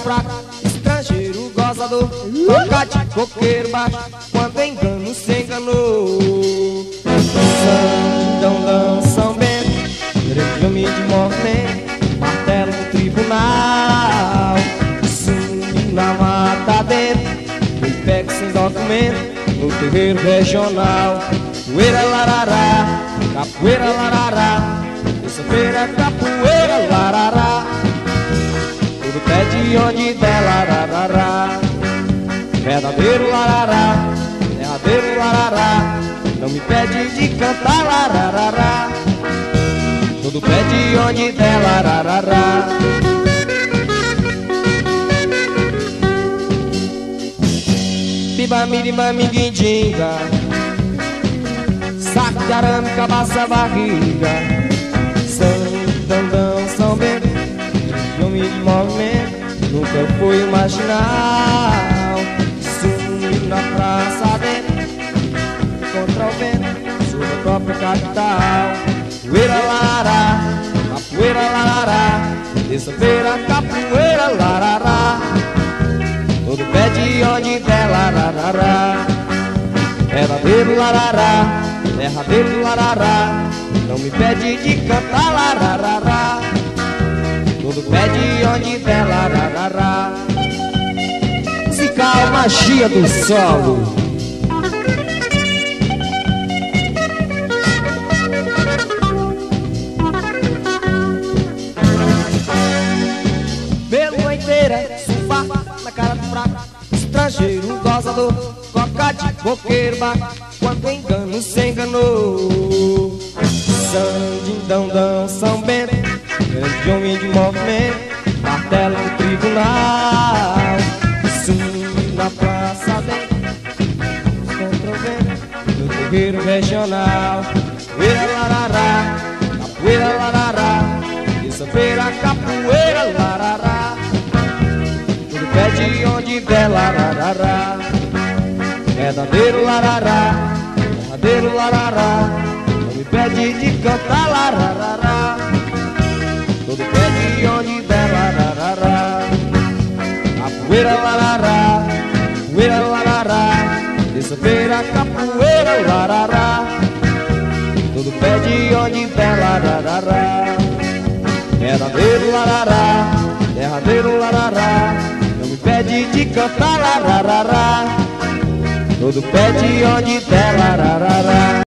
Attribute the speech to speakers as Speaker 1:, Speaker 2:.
Speaker 1: fraco, estrangeiro gozador, toca de coqueiro baixo, quando engano se enganou. Sandão, São Bento, regime de movimento, martelo no tribunal, sumiu na mata dentro, me pego sem documento, no terreiro regional. Capoeira larará, capoeira larará, terça-feira capoeira larará, tudo pede onde der larará. Verdadeiro larará, derradeiro larará, não me pede de cantar larará, tudo pede onde der larará. Biba miriba miguindinga, saco de arame, cabaça, barriga. Sandão, São Bento, homem de movimento, nunca foi marginal. Sumiu na praça dentro, contra o vento, sobre a própria capital. Capoeira larará, capoeira larará, terça-feira capoeira larará, todo pede onde der larará. Verdadeiro larará, derradeiro larará, não me pede de cantar larará, tudo pede onde der larará. Musical Magia do Solo. Pela inteira, surfar na cara do fraco, estrangeiro gozador, coca de coqueiro baixo, quando engano se enganou. Sandindão, São Bento, grande homem de movimento, martelo no tribunal, sumiu na praça dentro, contra o vento, no terreiro regional. Capoeira larará, capoeira larará, terça-feira capoeira larará, tudo pede onde der larará. Verdadeiro larará, derradeiro larará, não me pede de cantar larará, tudo pede onde der larará. Capoeira larará, capoeira larará, terça-feira capoeira larará, tudo pede onde der larará. Verdadeiro larará, derradeiro larará, não me pede de cantar larará, tudo pede onde der larará.